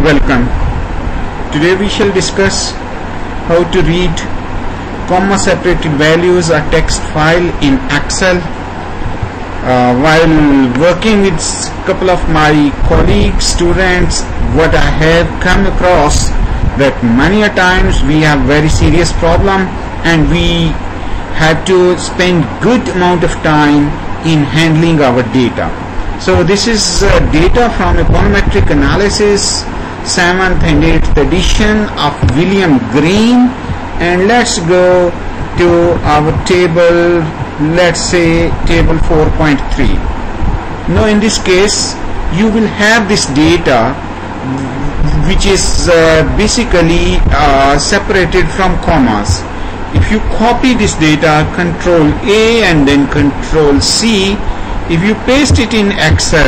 Welcome. Today we shall discuss how to read comma separated values or text file in Excel. While working with a couple of my colleagues, students, what I have come across that many a times we have very serious problem and we have to spend good amount of time in handling our data. So this is data from econometric analysis 7th and 8th edition of William Green, and let's go to our table, let's say table 4.3. Now in this case you will have this data which is basically separated from commas. If you copy this data, Control A and then Control C, if you paste it in Excel,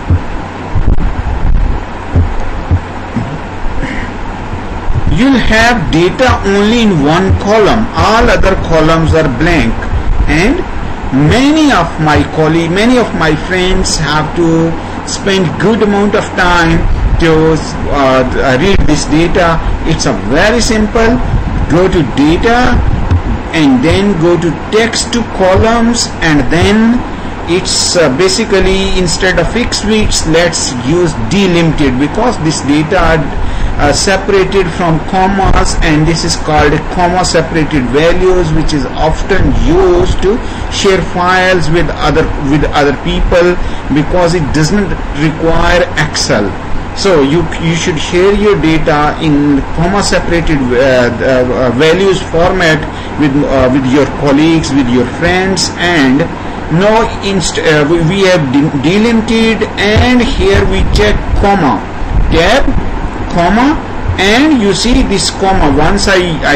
you'll have data only in one column. All other columns are blank, and many of my colleagues, many of my friends have to spend good amount of time to read this data. It's a very simple. Go to data and then go to text to columns, and then it's basically instead of fixed widths, let's use delimited, because this data are separated from commas, and this is called comma separated values, which is often used to share files with other people because it doesn't require Excel. So you should share your data in comma separated values format with your colleagues, with your friends. And now we have delimited, and here we check comma, tab, comma, and you see this comma. Once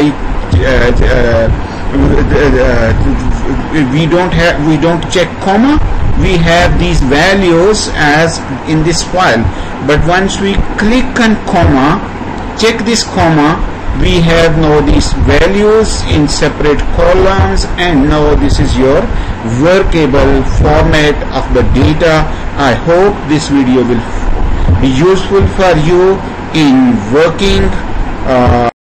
we don't check comma, we have these values as in this file. But once we click on comma, check this comma, we have now these values in separate columns, and now this is your workable format of the data. I hope this video will be useful for you in working